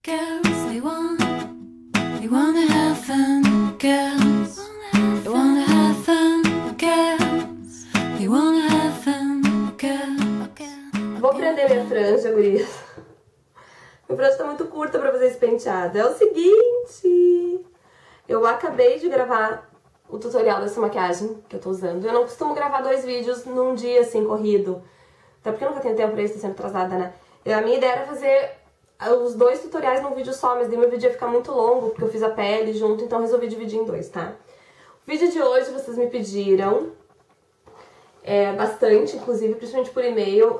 Girls, they wanna have fun. Girls, they wanna have fun. Girls, they wanna have fun. Girls. Vou prender minha franja, gurias. Minha franja tá muito curta pra fazer esse penteado. É o seguinte, eu acabei de gravar o tutorial dessa maquiagem que eu tô usando. Eu não costumo gravar 2 vídeos num dia, assim, corrido. Até porque eu nunca tenho tempo pra isso, tô sempre atrasada, né? A minha ideia era fazer os 2 tutoriais num vídeo só, mas daí meu vídeo ia ficar muito longo, porque eu fiz a pele junto, então eu resolvi dividir em 2, tá? O vídeo de hoje vocês me pediram bastante, inclusive, principalmente por e-mail,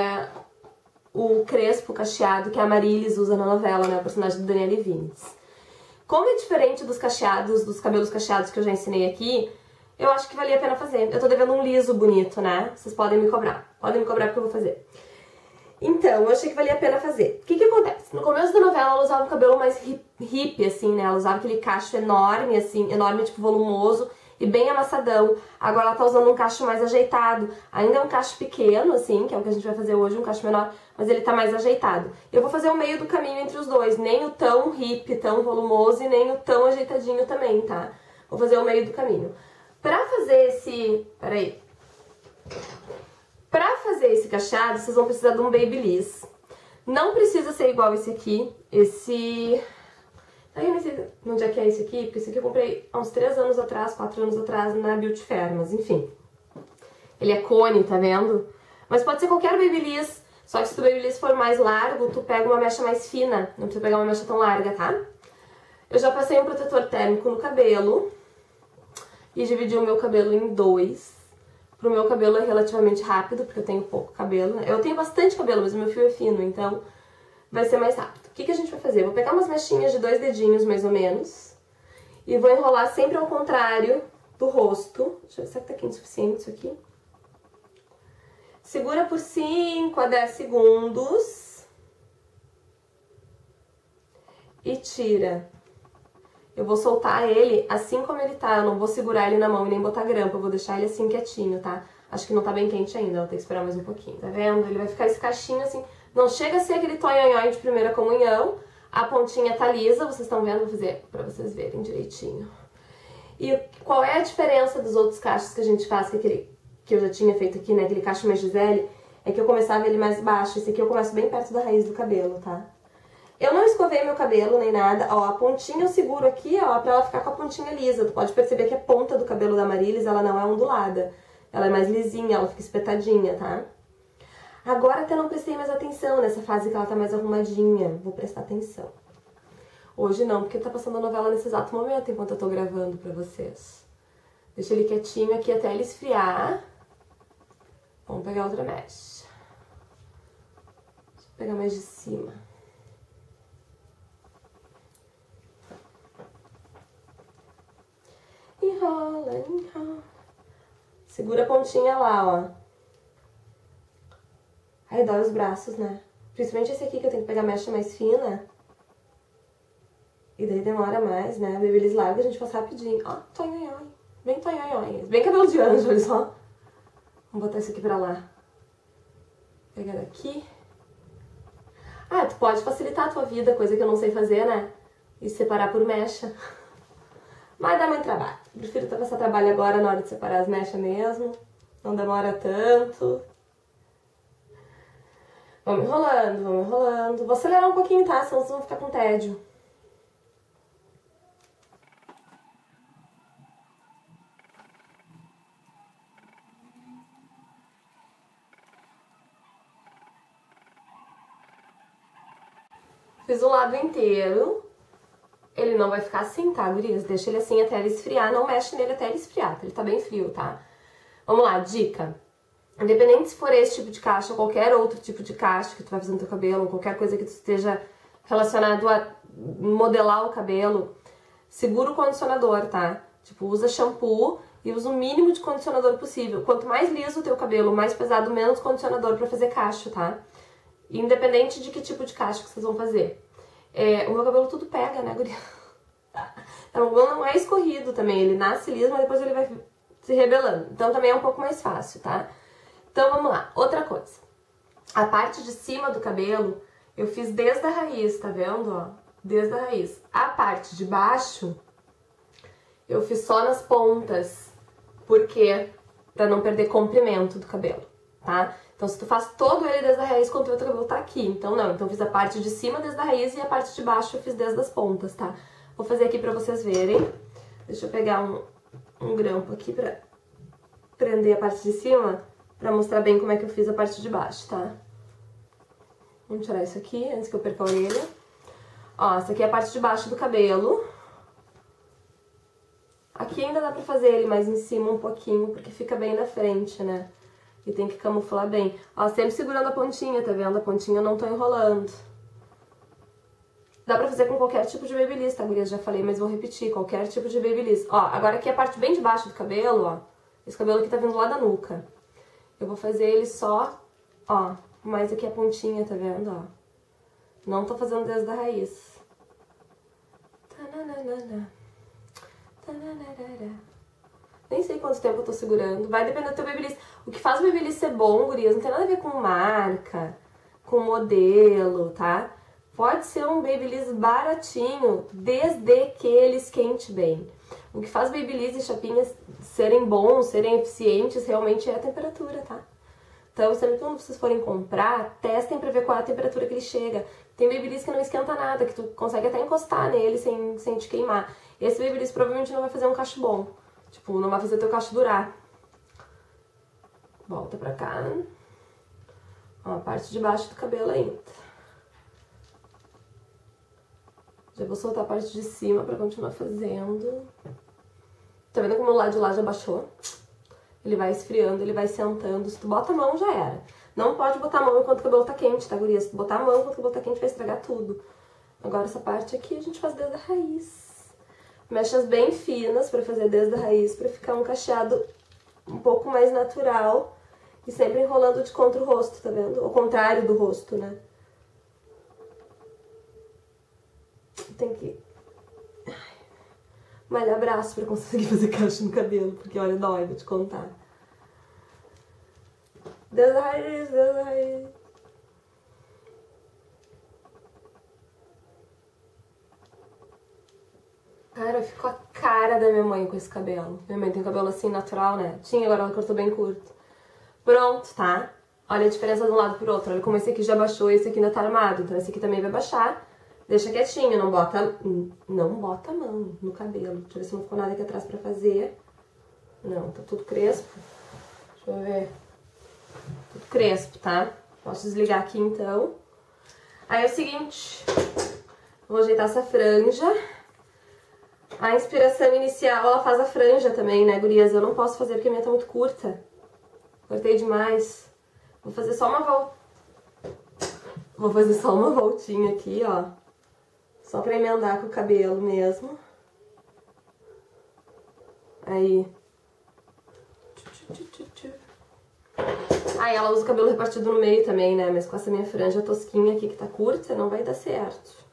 o crespo cacheado que a Marilis usa na novela, né? O personagem do Daniele Vinitz. Como é diferente dos cacheados, dos cabelos cacheados que eu já ensinei aqui, eu acho que valia a pena fazer. Eu tô devendo um liso bonito, né? Vocês podem me cobrar. Podem me cobrar porque eu vou fazer. Então, eu achei que valia a pena fazer. O que que acontece? No começo da novela, ela usava um cabelo mais hippie, assim, né? Ela usava aquele cacho enorme, assim, enorme, tipo, volumoso e bem amassadão. Agora ela tá usando um cacho mais ajeitado. Ainda é um cacho pequeno, assim, que é o que a gente vai fazer hoje, um cacho menor, mas ele tá mais ajeitado. Eu vou fazer o meio do caminho entre os dois, nem o tão hippie, tão volumoso e nem o tão ajeitadinho também, tá? Vou fazer o meio do caminho. Pra fazer esse... Peraí. Pra fazer esse cacheado, vocês vão precisar de um Babyliss. Não precisa ser igual esse aqui. Eu não sei onde é que é esse aqui, porque esse aqui eu comprei há uns 3 anos atrás, 4 anos atrás na Beauty Fair, mas enfim. Ele é cone, tá vendo? Mas pode ser qualquer Babyliss, só que se o Babyliss for mais largo, tu pega uma mecha mais fina. Não precisa pegar uma mecha tão larga, tá? Eu já passei um protetor térmico no cabelo e dividi o meu cabelo em 2. Pro meu cabelo é relativamente rápido, porque eu tenho pouco cabelo, né? Eu tenho bastante cabelo, mas o meu fio é fino, então vai ser mais rápido. O que que a gente vai fazer? Eu vou pegar umas mechinhas de 2 dedinhos, mais ou menos, e vou enrolar sempre ao contrário do rosto. Deixa eu ver, será que tá quente o suficiente isso aqui? Segura por 5 a 10 segundos e tira. Eu vou soltar ele assim como ele tá, eu não vou segurar ele na mão e nem botar grampo, eu vou deixar ele assim quietinho, tá? Acho que não tá bem quente ainda, vou ter que esperar mais um pouquinho, tá vendo? Ele vai ficar esse cachinho assim, não chega a ser aquele tonhonhon de primeira comunhão, a pontinha tá lisa, vocês estão vendo? Vou fazer pra vocês verem direitinho. E qual é a diferença dos outros cachos que a gente faz, que eu já tinha feito aqui, né? Aquele cacho mais Gisele, é que eu começava ele mais baixo, esse aqui eu começo bem perto da raiz do cabelo, tá? Eu não escovei meu cabelo nem nada, ó, a pontinha eu seguro aqui, ó, pra ela ficar com a pontinha lisa. Tu pode perceber que a ponta do cabelo da Marilis, ela não é ondulada, ela é mais lisinha, ela fica espetadinha, tá? Agora até não prestei mais atenção nessa fase que ela tá mais arrumadinha, vou prestar atenção. Hoje não, porque tá passando a novela nesse exato momento, enquanto eu tô gravando pra vocês. Deixa ele quietinho aqui até ele esfriar. Vamos pegar outra mecha. Deixa eu pegar mais de cima. Enrola, enrola. Segura a pontinha lá, ó. Aí dói os braços, né? Principalmente esse aqui que eu tenho que pegar a mecha mais fina. E daí demora mais, né? Babyliss larga a gente faz rapidinho. Ó, tonhonhon. Bem tonhonhon. Bem cabelo de anjo, olha só. Vamos botar isso aqui pra lá. Pegar daqui. Ah, tu pode facilitar a tua vida, coisa que eu não sei fazer, né? E separar por mecha. Mas dá muito trabalho. Prefiro passar trabalho agora na hora de separar as mechas mesmo. Não demora tanto. Vamos enrolando, vamos enrolando. Vou acelerar um pouquinho, tá? Senão vocês vão ficar com tédio. Fiz o lado inteiro. Ele não vai ficar assim, tá, gurias? Deixa ele assim até ele esfriar, não mexe nele até ele esfriar, ele tá bem frio, tá? Vamos lá, dica. Independente se for esse tipo de cacho ou qualquer outro tipo de cacho que tu vai fazer no teu cabelo, ou qualquer coisa que tu esteja relacionado a modelar o cabelo, segura o condicionador, tá? Tipo, usa shampoo e usa o mínimo de condicionador possível. Quanto mais liso o teu cabelo, mais pesado, menos condicionador pra fazer cacho, tá? Independente de que tipo de cacho que vocês vão fazer. O meu cabelo tudo pega, né, guria? O meu cabelo não é escorrido também, ele nasce liso, mas depois ele vai se rebelando. Então também é um pouco mais fácil, tá? Então vamos lá. Outra coisa. A parte de cima do cabelo, Eu fiz desde a raiz, tá vendo, ó? Desde a raiz. A parte de baixo, eu fiz só nas pontas, porque pra não perder comprimento do cabelo, tá? Então se tu faz todo ele desde a raiz, quando o teu cabelo tá aqui. Então não, então eu fiz a parte de cima desde a raiz e a parte de baixo eu fiz desde as pontas, tá? Vou fazer aqui pra vocês verem. Deixa eu pegar um grampo aqui pra prender a parte de cima, pra mostrar bem como é que eu fiz a parte de baixo, tá? Vamos tirar isso aqui, antes que eu perca a orelha. Ó, essa aqui é a parte de baixo do cabelo. Aqui ainda dá pra fazer ele mais em cima um pouquinho, porque fica bem na frente, né? E tem que camuflar bem. Ó, sempre segurando a pontinha, tá vendo? A pontinha eu não tô enrolando. Dá pra fazer com qualquer tipo de babyliss, tá, gurias? Já falei, mas vou repetir. Qualquer tipo de babyliss. Ó, agora aqui a parte bem de baixo do cabelo, ó. Esse cabelo aqui tá vindo lá da nuca. Eu vou fazer ele só, ó, mais aqui a pontinha, tá vendo, ó? Não tô fazendo desde a raiz. Nem sei quanto tempo eu tô segurando. Vai depender do teu babyliss. O que faz o babyliss ser bom, gurias, não tem nada a ver com marca, com modelo, tá? Pode ser um babyliss baratinho, desde que ele esquente bem. O que faz babyliss e chapinhas serem bons, serem eficientes, realmente é a temperatura, tá? Então, sempre quando vocês forem comprar, testem pra ver qual é a temperatura que ele chega. Tem babyliss que não esquenta nada, que tu consegue até encostar nele sem te queimar. Esse babyliss provavelmente não vai fazer um cacho bom. Tipo, não vai fazer teu cacho durar. Volta pra cá. Ó, a parte de baixo do cabelo ainda. Já vou soltar a parte de cima pra continuar fazendo. Tá vendo como o lado de lá já baixou? Ele vai esfriando, ele vai sentando. Se tu bota a mão, já era. Não pode botar a mão enquanto o cabelo tá quente, tá, guria? Se tu botar a mão enquanto o cabelo tá quente, vai estragar tudo. Agora essa parte aqui a gente faz desde a raiz. Mechas bem finas pra fazer desde a raiz, pra ficar um cacheado um pouco mais natural. E sempre enrolando de contra o rosto, tá vendo? Ao contrário do rosto, né? Tem que malhar braço pra conseguir fazer cacho no cabelo, porque olha, dói, vou te contar. Desde a raiz, desde a raiz. Cara, ficou a cara da minha mãe com esse cabelo. Minha mãe tem um cabelo assim natural, né? Tinha, agora ela cortou bem curto. Pronto, tá? Olha a diferença de um lado pro outro. Olha como esse aqui já baixou e esse aqui ainda tá armado. Então esse aqui também vai baixar. Deixa quietinho, não bota a mão no cabelo. Deixa eu ver se não ficou nada aqui atrás pra fazer. Não, tá tudo crespo. Deixa eu ver. Tudo crespo, tá? Posso desligar aqui então. Aí é o seguinte. Vou ajeitar essa franja. A inspiração inicial, ela faz a franja também, né, gurias? Eu não posso fazer porque a minha tá muito curta. Cortei demais. Vou fazer só uma voltinha aqui, ó. Só pra emendar com o cabelo mesmo. Aí. Aí ela usa o cabelo repartido no meio também, né? Mas com essa minha franja tosquinha aqui que tá curta, não vai dar certo.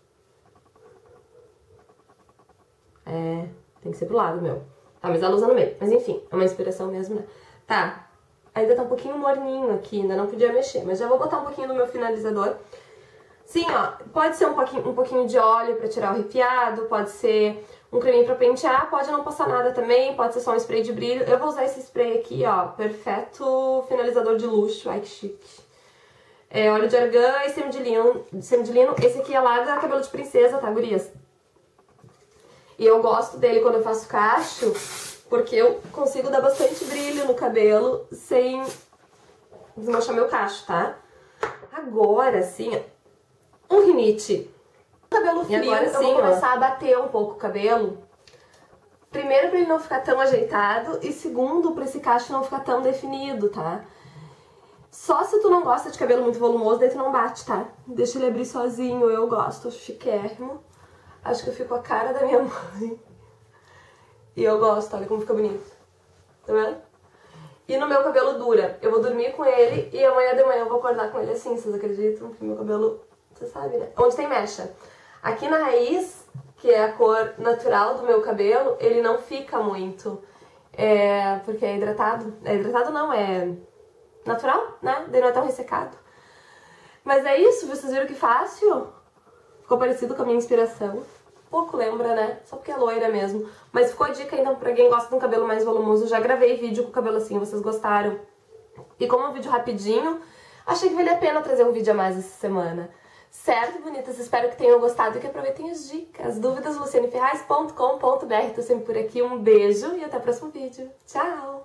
É, tem que ser pro lado, meu. Tá, mas ela usa no meio. Mas enfim, é uma inspiração mesmo, né? Tá, ainda tá um pouquinho morninho aqui, ainda não podia mexer. Mas já vou botar um pouquinho do meu finalizador. Sim, ó, pode ser um pouquinho de óleo pra tirar o arrepiado, pode ser um creminho pra pentear, pode não passar nada também, pode ser só um spray de brilho. Eu vou usar esse spray aqui, ó, Perfetto finalizador de luxo, ai que chique. É óleo de argan e semidilino. Esse aqui é lá da Cabelo de Princesa, tá, gurias? E eu gosto dele quando eu faço cacho, porque eu consigo dar bastante brilho no cabelo sem desmanchar meu cacho, tá? Agora, sim, um rinite. Cabelo frio, agora, eu vou começar a bater um pouco o cabelo. Primeiro, pra ele não ficar tão ajeitado, e segundo, pra esse cacho não ficar tão definido, tá? Só se tu não gosta de cabelo muito volumoso, daí tu não bate, tá? Deixa ele abrir sozinho, eu gosto, chiquérrimo. Acho que eu fico a cara da minha mãe. E eu gosto, olha como fica bonito. Tá vendo? E no meu cabelo dura. Eu vou dormir com ele e amanhã de manhã eu vou acordar com ele assim, vocês acreditam? Que meu cabelo, você sabe, né? Onde tem mecha. Aqui na raiz, que é a cor natural do meu cabelo, ele não fica muito. Porque é hidratado. É hidratado não, é natural, né? Daí não é tão ressecado. Mas é isso, vocês viram que fácil? Ficou parecido com a minha inspiração. Pouco lembra, né? Só porque é loira mesmo. Mas ficou a dica então pra quem gosta de um cabelo mais volumoso. Eu já gravei vídeo com o cabelo assim, vocês gostaram. E como é um vídeo rapidinho, achei que valia a pena trazer um vídeo a mais essa semana. Certo, bonitas? Espero que tenham gostado e que aproveitem as dicas. Dúvidas, lucianeferraz.com.br. Tô sempre por aqui. Um beijo e até o próximo vídeo. Tchau!